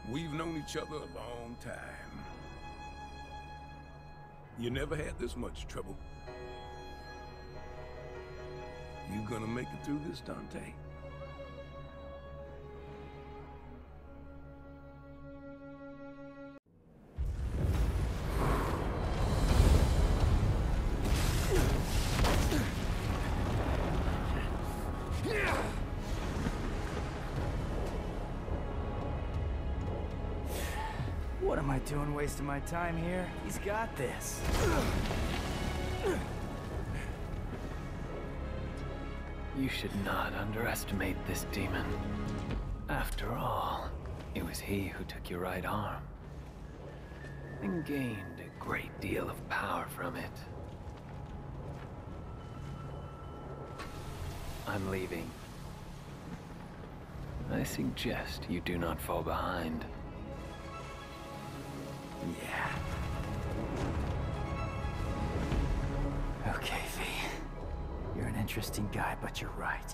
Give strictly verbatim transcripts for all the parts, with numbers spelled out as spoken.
We've known each other a long time. You never had this much trouble. You gonna make it through this, Dante? What am I doing wasting my time here? He's got this. You should not underestimate this demon. After all, it was he who took your right arm and gained a great deal of power from it. I'm leaving. I suggest you do not fall behind. Yeah. Okay, V. You're an interesting guy, but you're right.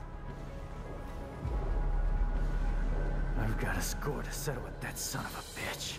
I've got a score to settle with that son of a bitch.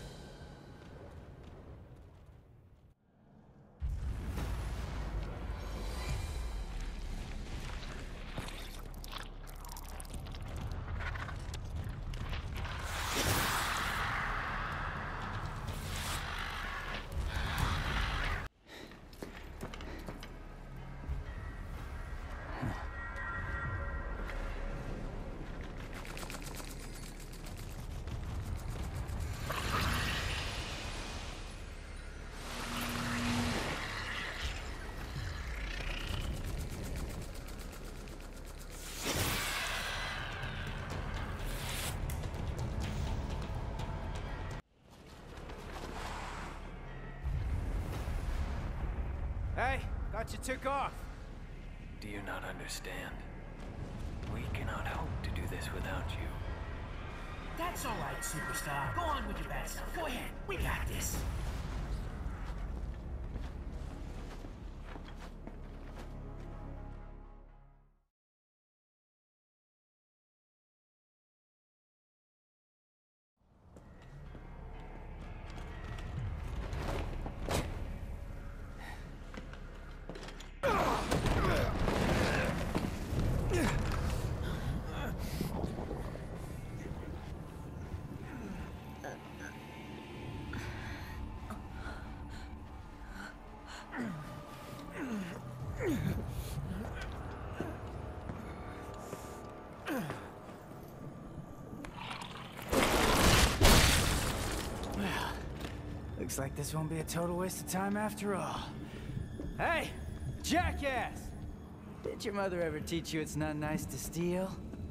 Hey, thought you took off. Do you not understand? We cannot hope to do this without you. That's all right, superstar. Go on with your bad stuff. Go ahead. We got this. Looks like this won't be a total waste of time after all. Hey, jackass! Did your mother ever teach you it's not nice to steal?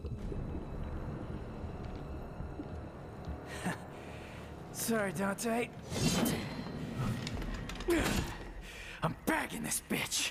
Sorry, Dante. I'm bagging this bitch.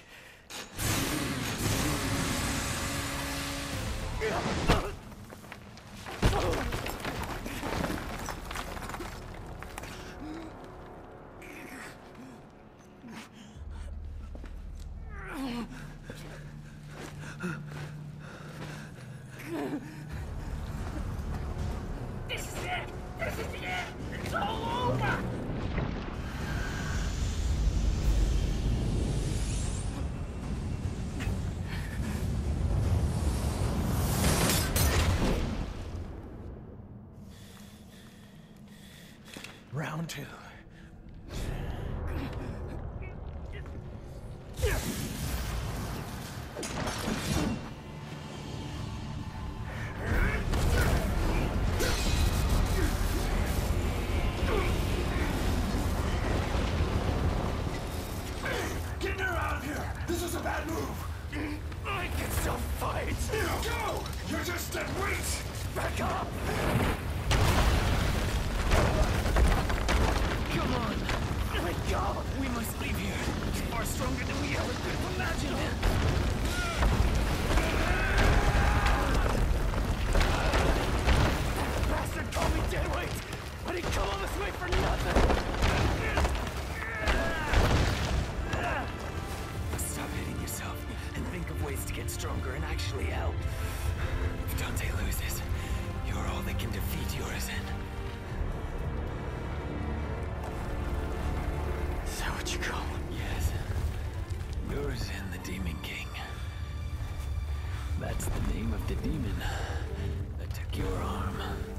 This is it! This is the end! It's all over! Round two. Get her out of here! This is a bad move! I can still fight! Go! You're just dead weight! Back up! Come on! Let go! We must leave here. It's far stronger than we ever could have imagined. That bastard called me deadweight, but he come all this way for nothing! Stop hitting yourself and think of ways to get stronger and actually help. If Dante loses, you're all that can defeat Urizen. you call him? Yes. Yours and the Demon King. That's the name of the demon that took your arm.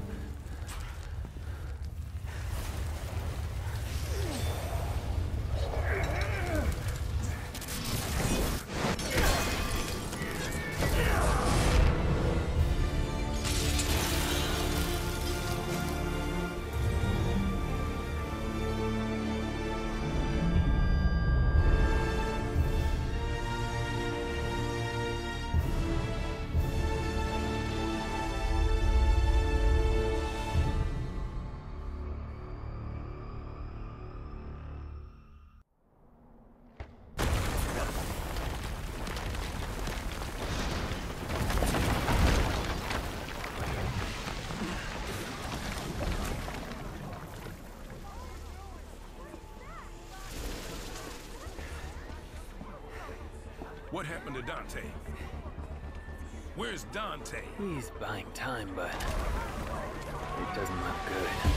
What happened to Dante? Where's Dante? He's buying time, but it doesn't look good.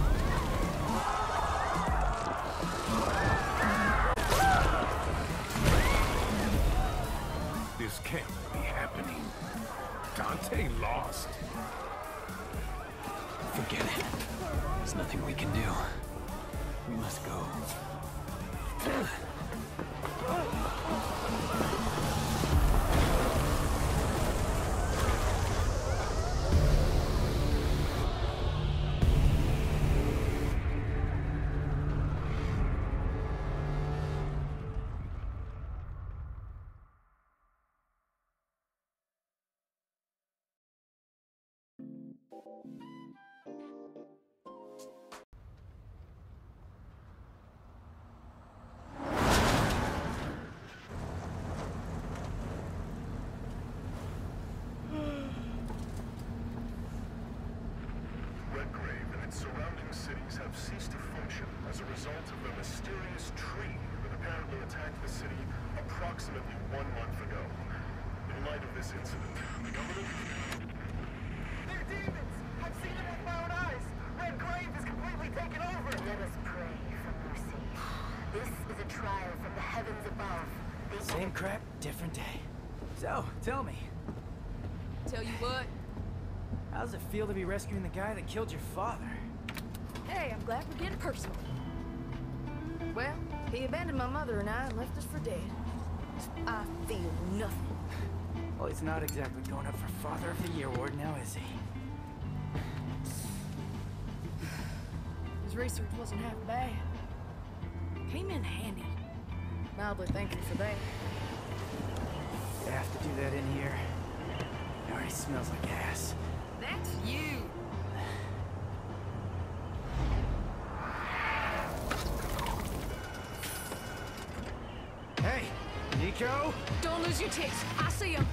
This can't be happening. Dante lost. Forget it. There's nothing we can do. We must go. Redgrave and its surrounding cities have ceased to function as a result of the mysterious tree that apparently attacked the city approximately one month ago. In light of this incident, the government... They're demons! I've seen them with my own eyes! Redgrave is completely taken over! Let us pray for mercy. This is a trial from the heavens above. They Same crap, different day. So, tell me, Tell you what, how does it feel to be rescuing the guy that killed your father? hey, I'm glad we're getting personal. Well, he abandoned my mother and I and left us for dead. I feel nothing. Well, he's not exactly going up for Father of the Year award now, is he? His research wasn't half bad. Came in handy. Mildly thankful for that. You have to do that in here. It already smells like ass. That's you. Hey, Nico? Don't lose your tits. I see him.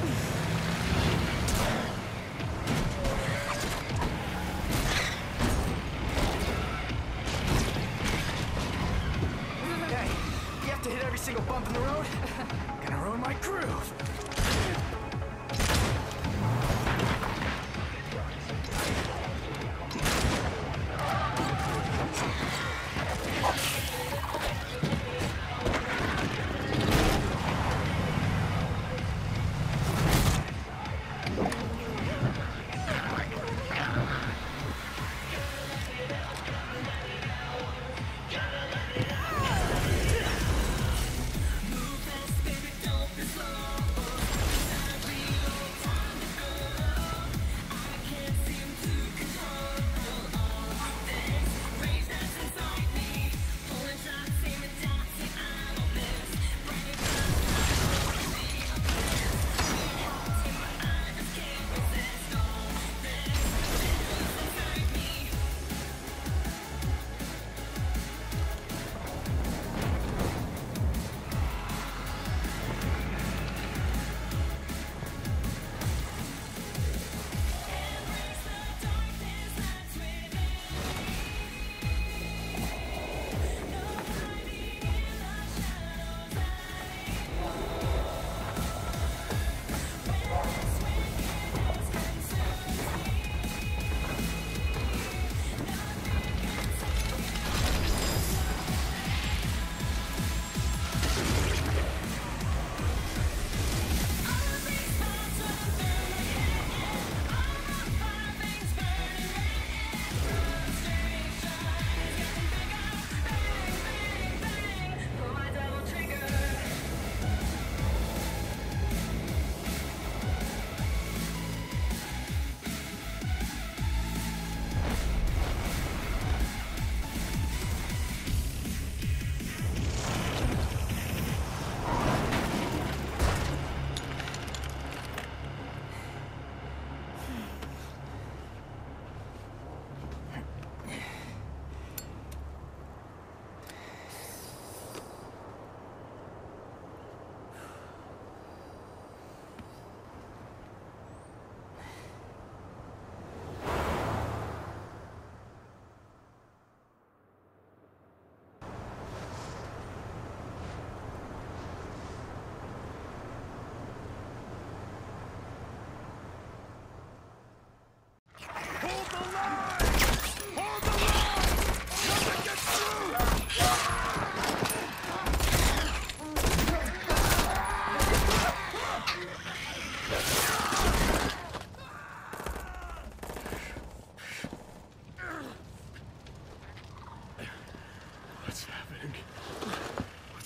Hey, you have to hit every single bump in the road? Gonna ruin my groove.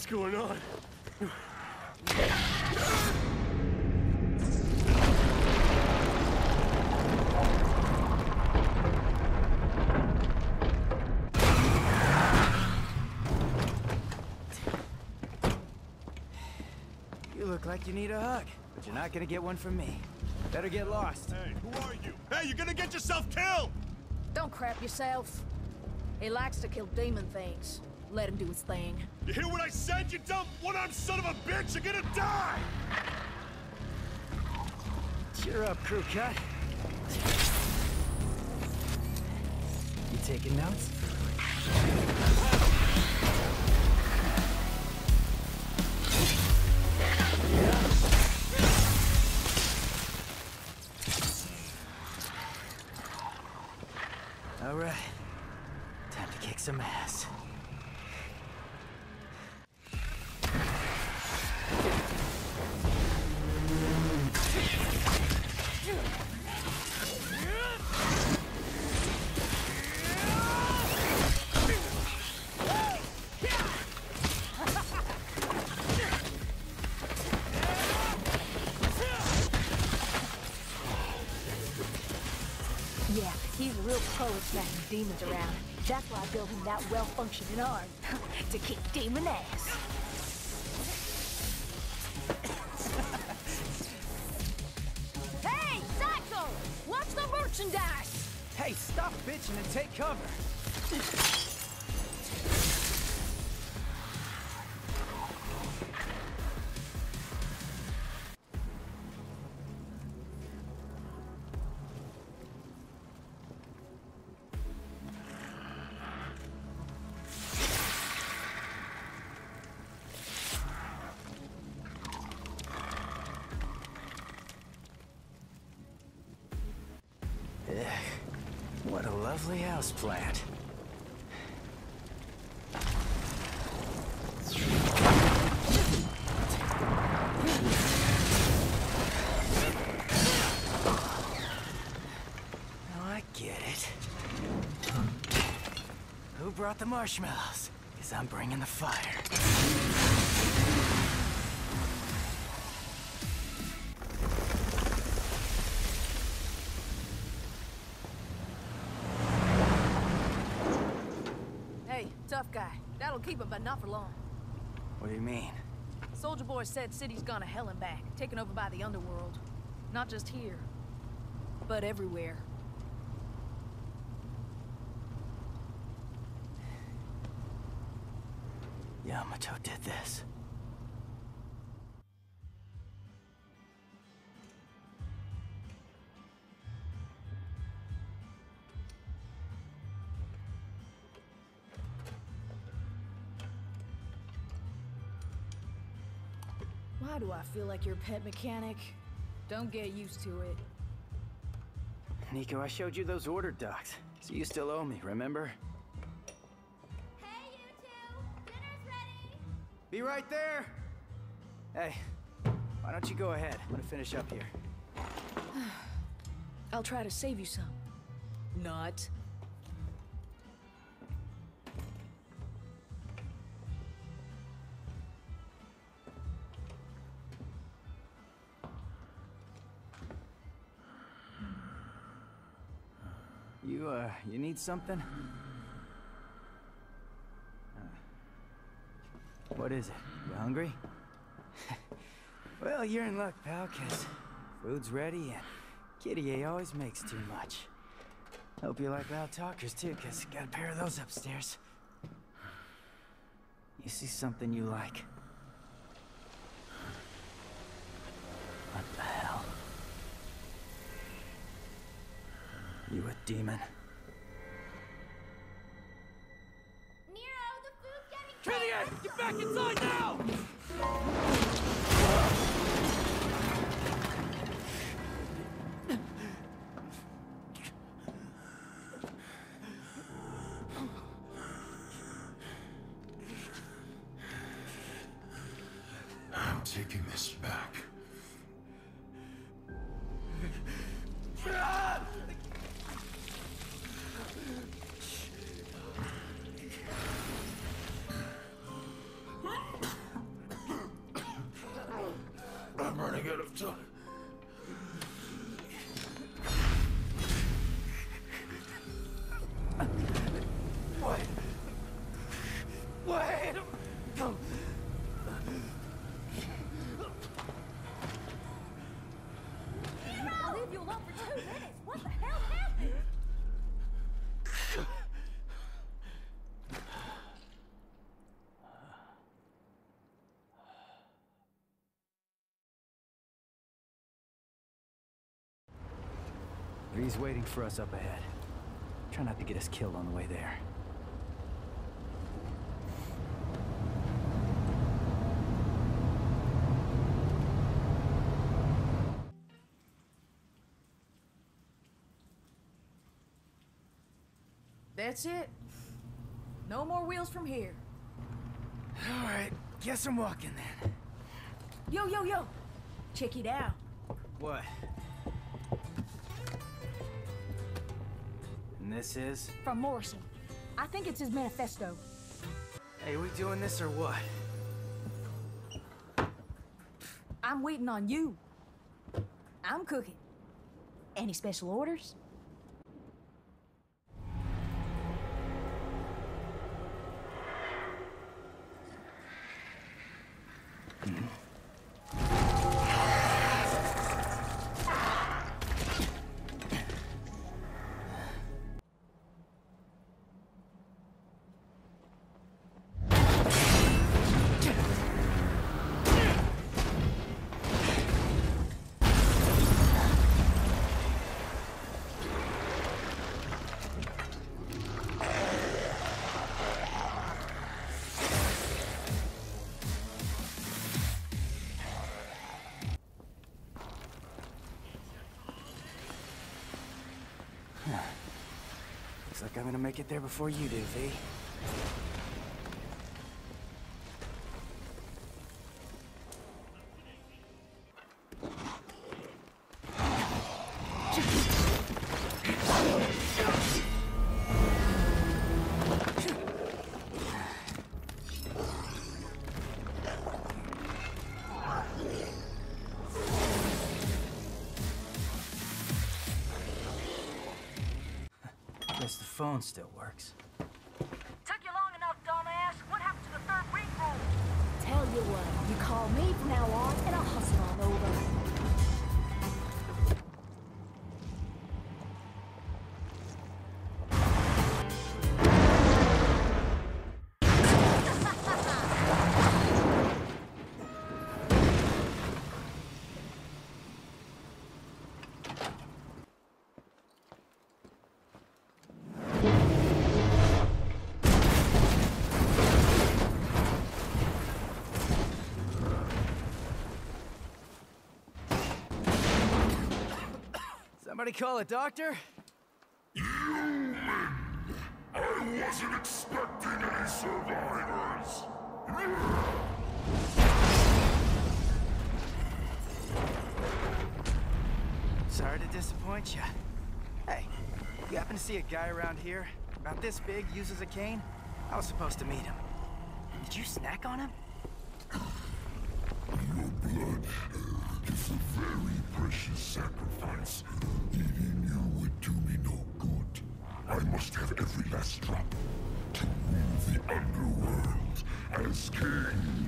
What's going on? You look like you need a hug, but you're not gonna get one from me. Better get lost. Hey, who are you? Hey, you're gonna get yourself killed! Don't crap yourself. He likes to kill demon things. Let him do his thing. You hear what I said, you dumb one-armed son of a bitch? You're gonna die! Cheer up, crew cut. You taking notes? All right. Time to kick some ass. Yeah, he's a real pro at smacking demons around. That's why I built him that well-functioning arm. To kick demon ass. Hey, Satchel! Watch the merchandise! Hey, stop bitching and take cover. Ugh, what a lovely house plant. Now I get it. Who brought the marshmallows? 'Cause I'm bringing the fire. Tough guy. That'll keep him, but not for long. What do you mean? Soldier Boy said city's gone to hell and back, taken over by the underworld. Not just here, but everywhere. Yamato did this. Why do I feel like your pet mechanic? Don't get used to it. Nico, I showed you those order docs, so you still owe me, remember? Hey, you two! Dinner's ready! Be right there! Hey, why don't you go ahead? I'm gonna finish up here. I'll try to save you some. Not. You, uh, you need something? Uh, what is it? You hungry? Well, you're in luck, pal, 'cause food's ready and Kitty A always makes too much. Hope you like loud talkers, too, 'cause got a pair of those upstairs. You see something you like? What the hell? You a demon? Nero, the food's getting Kitty, get back inside now! I'm taking this back. out of time. What? Wait! I'll leave you alone for two minutes. What the hell happened? He's waiting for us up ahead. Try not to get us killed on the way there. That's it. No more wheels from here. All right, guess I'm walking then. Yo, yo, yo. Check it out. What? And this is? From Morrison. I think it's his manifesto. Hey, we doing this or what? I'm waiting on you. I'm cooking. Any special orders? Looks like I'm gonna make it there before you do, V. Guess the phone still works. Took you long enough, dumbass. What happened to the third ring room? Tell you what, you call me from now on, and I'll hustle on over. Somebody call a doctor? Human! I wasn't expecting any survivors! Sorry to disappoint you. Hey, you happen to see a guy around here? About this big, uses a cane? I was supposed to meet him. Did you snack on him? Your blood is a very precious sacrifice. Eating you would do me no good. I must have every last drop to rule the underworld as king.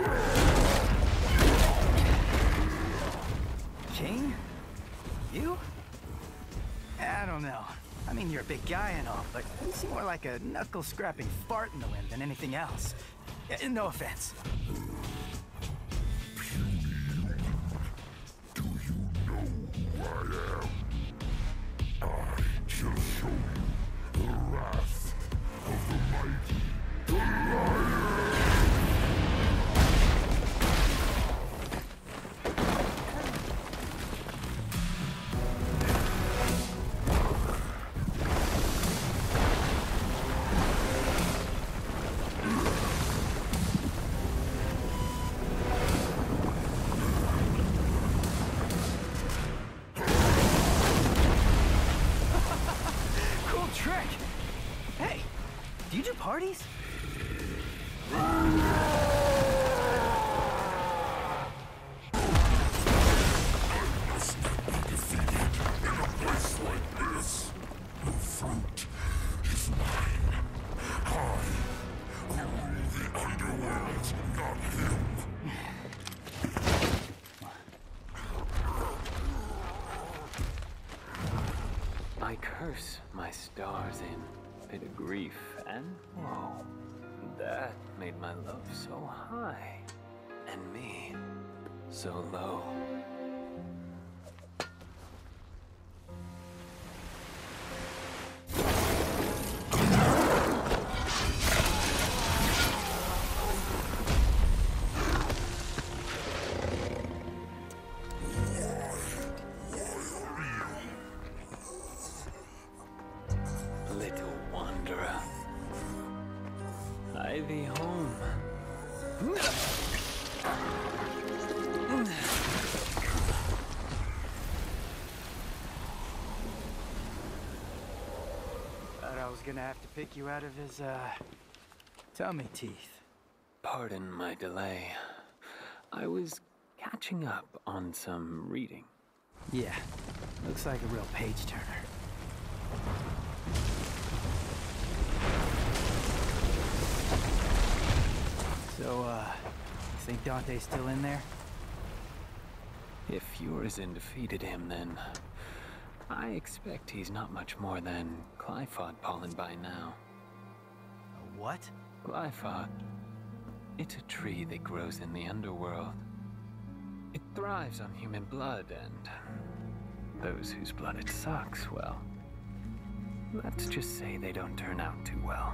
King? You? I don't know. I mean, you're a big guy and all, but you seem more like a knuckle-scrapping fart in the wind than anything else. Yeah, no offense. Do you know who I am? I shall show you the wrath of the mighty Goliath! Cool trick! Hey, do you do parties? I curse my stars in bit of grief and woe. That made my love so high, and me so low. Little wanderer, I thee home. Thought I was gonna have to pick you out of his, uh, tummy teeth. Pardon my delay. I was catching up on some reading. Yeah, looks like a real page-turner. So, uh, you think Dante's still in there? If Urizen defeated him, then I expect he's not much more than Qliphoth pollen by now. A what? Qliphoth. It's a tree that grows in the underworld. It thrives on human blood, and those whose blood it sucks, well, let's just say they don't turn out too well.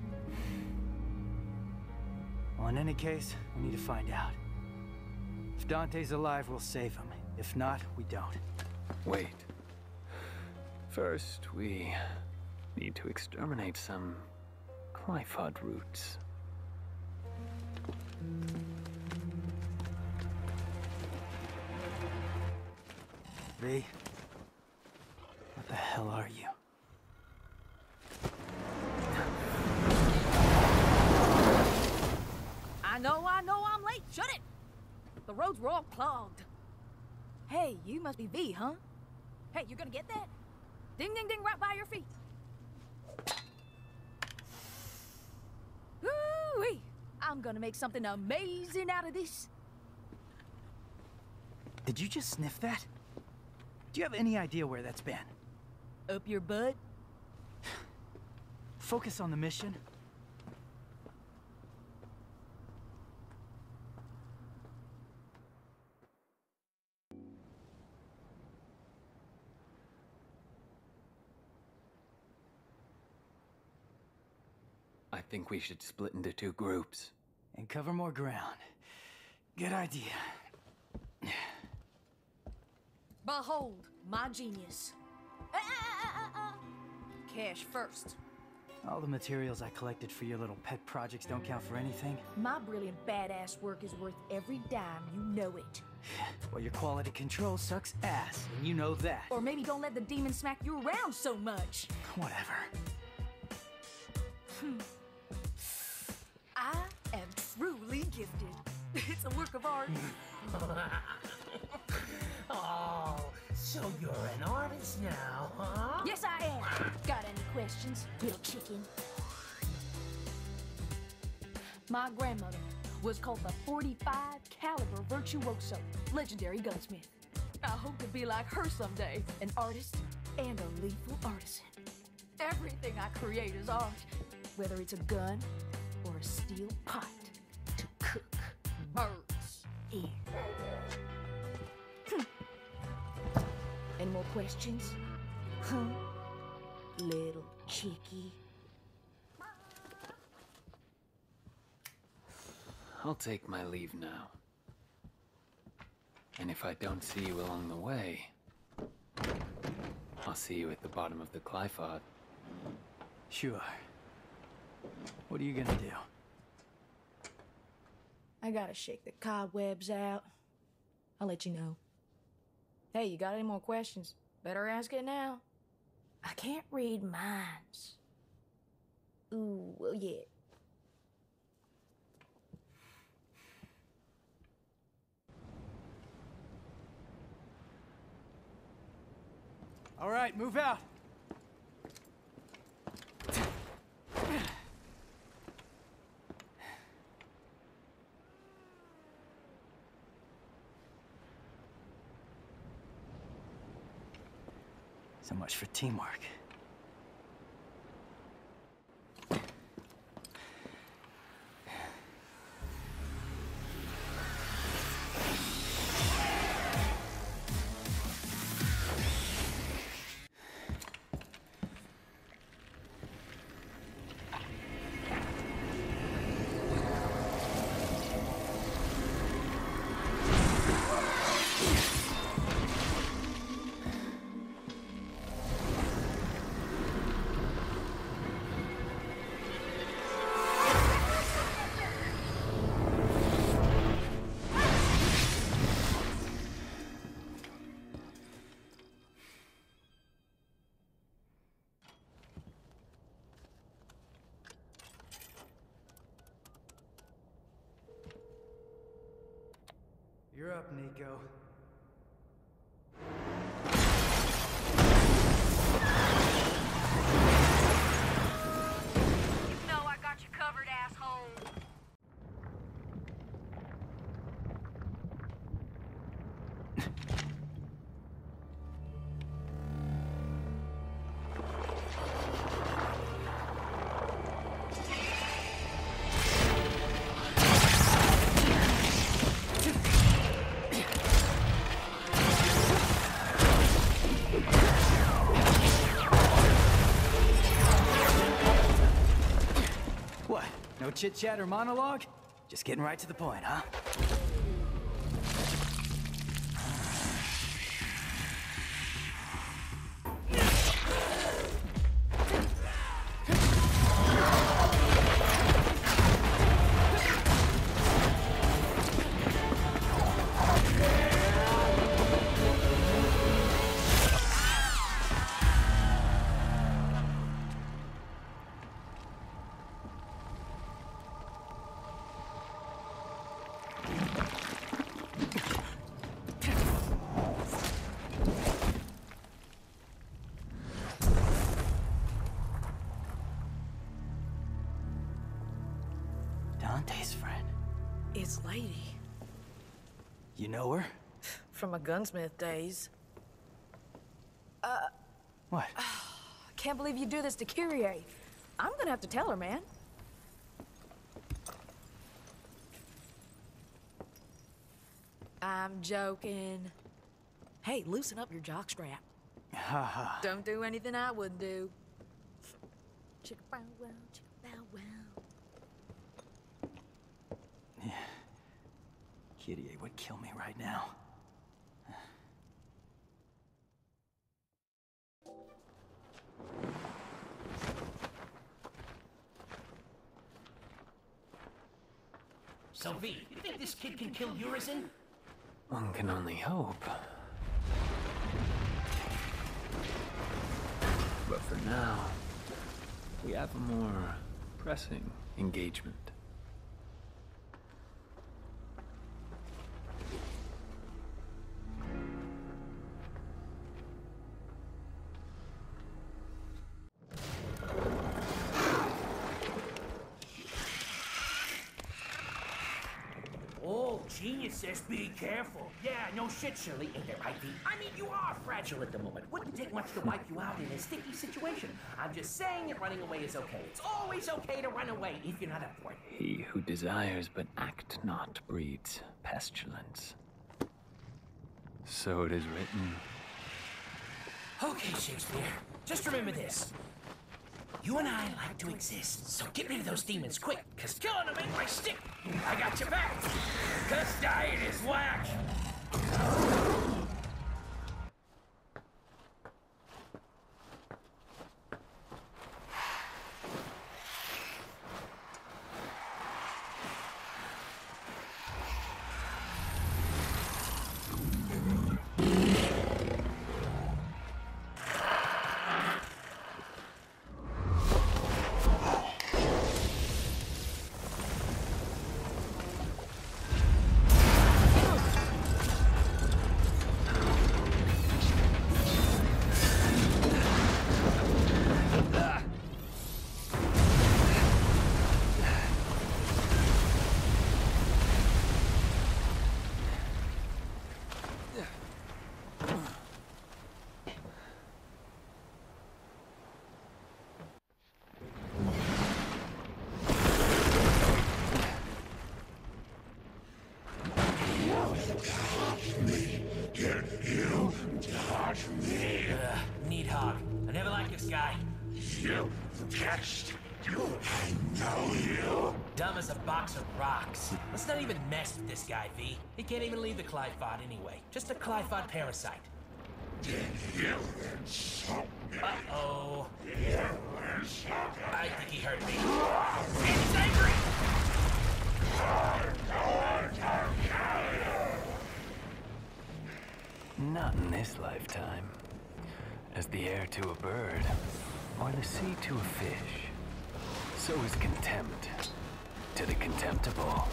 Well, in any case, we need to find out. If Dante's alive, we'll save him. If not, we don't. Wait. First, we need to exterminate some Qliphoth roots. V, what the hell are you? I know, I know I'm late. Shut it! The roads were all clogged. Hey, you must be V, huh? Hey, you gonna get that? Ding, ding, ding, right by your feet. Ooh-wee! I'm gonna make something amazing out of this. Did you just sniff that? Do you have any idea where that's been? Up your butt? Focus on the mission. I think we should split into two groups. And cover more ground. Good idea. Behold, my genius. Ah, ah, ah, ah. Cash first. All the materials I collected for your little pet projects don't count for anything. My brilliant badass work is worth every dime, you know it. Well, your quality control sucks ass, and you know that. Or maybe don't let the demon smack you around so much. Whatever. Hmm. I am truly gifted. It's a work of art. Oh, so you're an artist now, huh? Yes, I am. Got any questions, little chicken? My grandmother was called the forty-five caliber virtuoso, legendary gunsmith. I hope to be like her someday, an artist and a lethal artisan. Everything I create is art, whether it's a gun or a steel pot to cook birds in. Hm. Any more questions? Huh? Little chickie. I'll take my leave now. And if I don't see you along the way, I'll see you at the bottom of the Qliphoth. Sure. What are you gonna do? I gotta shake the cobwebs out. I'll let you know. Hey, you got any more questions? Better ask it now. I can't read minds. Ooh, well, yeah. All right, move out. So much for teamwork. You're up, Nico. You know I got you covered, asshole. What? No chit-chat or monologue? Just getting right to the point, huh? Dante's friend. It's Lady. You know her? From my gunsmith days. Uh, What? Can't believe you do this to Kyrie. I'm gonna have to tell her, man. I'm joking. Hey, loosen up your jockstrap. Ha ha. Don't do anything I wouldn't do. Chicka bow wow, chicka bow wow. Kyrie would kill me right now. So, V, you think this kid can kill Urizen? One can only hope. But for now, we have a more pressing engagement. Oh, genius says be careful. Yeah, no shit, Shirley. Ain't that right, V? I mean, you are fragile at the moment. Wouldn't take much to wipe you out in a sticky situation. I'm just saying that running away is okay. It's always okay to run away if you're not up for it. He who desires but act not breeds pestilence. So it is written. Okay, Shakespeare. Just remember this. You and I like to exist, so get rid of those demons quick, cause killing them ain't my stick. I got your back, cause dying is whack. dumb as a box of rocks. Let's not even mess with this guy, V. He can't even leave the Qliphoth anyway. Just a Qliphoth parasite. Uh-oh. I think he hurt me. He's angry! Not in this lifetime. As the air to a bird, or the sea to a fish, so is contempt to the contemptible.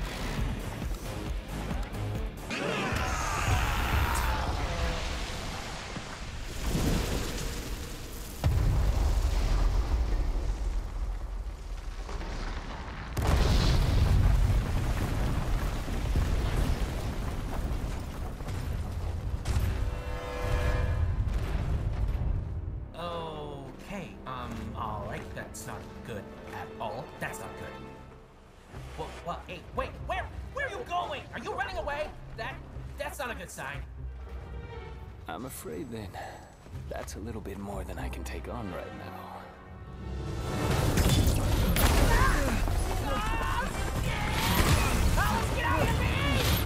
That's not good at all. That's not good. Well, well, hey, wait, where, where are you going? Are you running away? That, that's not a good sign. I'm afraid then, that's a little bit more than I can take on right now. Alice, get out of me!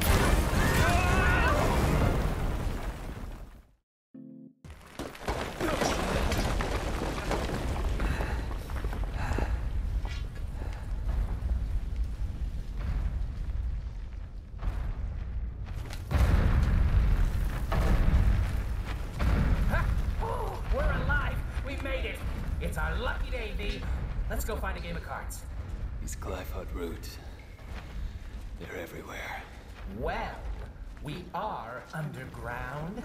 It's our lucky day, V. Let's go find a game of cards. These Qliphoth roots, they're everywhere. Well, we are underground.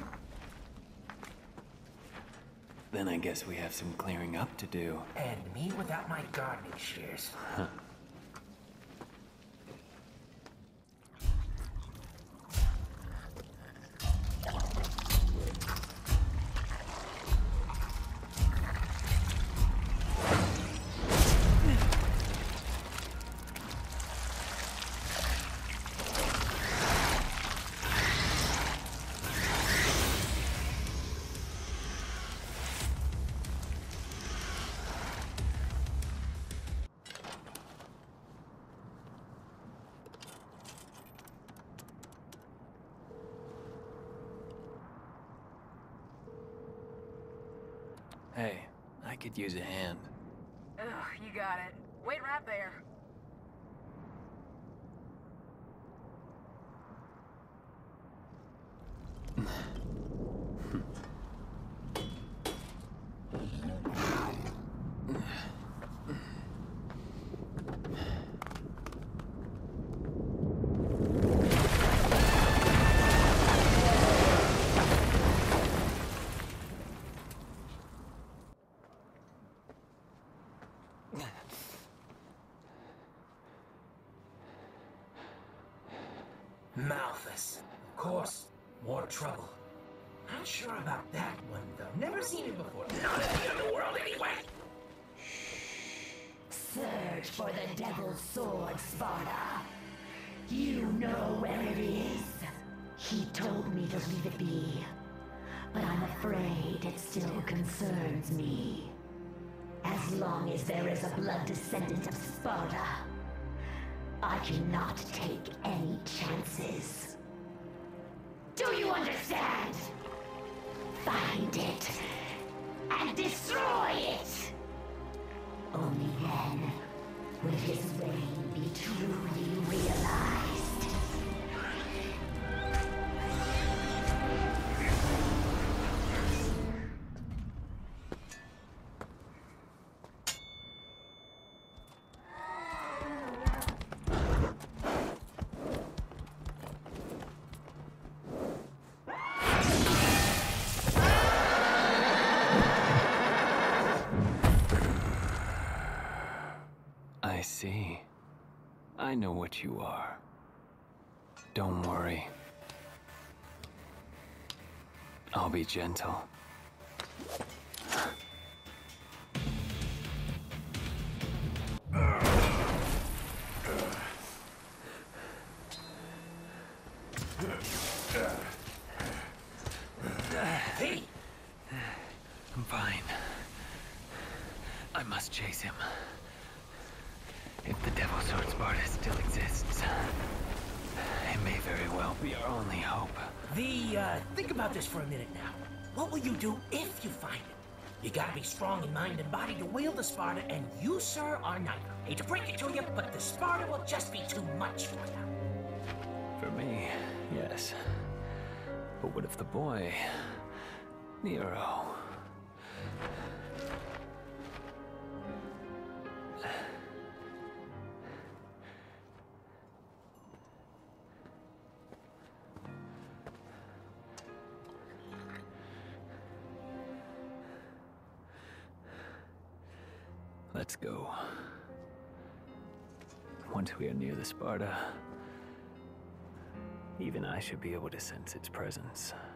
Then I guess we have some clearing up to do. And me without my gardening shears. Huh. Hey, I could use a hand. Ugh, you got it. Wait right there. Malthus. Of course. More trouble. Not sure about that one, though. Never seen it before. Not in the underworld, anyway. Search for the Devil's Sword, Sparta. You know where it is. He told me to leave it be. But I'm afraid it still concerns me. As long as there is a blood descendant of Sparta, I cannot take any chances. Do you understand? Find it and destroy it. Only then will his reign be truly realized. I see. I know what you are. Don't worry. I'll be gentle. Hey! I'm fine. I must chase him. If the Devil's Sword Sparta still exists. It may very well be our only hope. The, uh, think about this for a minute now. What will you do if you find it? You gotta be strong in mind and body to wield the Sparta, and you, sir, are neither. Hate to break it to you, but the Sparta will just be too much for you. For me, yes. But what if the boy, Nero? Let's go. Once we are near the Sparta, even I should be able to sense its presence.